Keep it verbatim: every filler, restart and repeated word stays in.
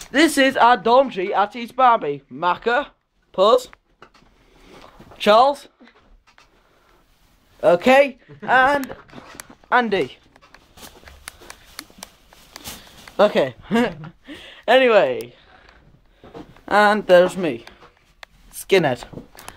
This is our dormitory at East Barnby. Macca, Puzz, Charles, okay, and Andy. Okay. Anyway, and there's me, Skinhead.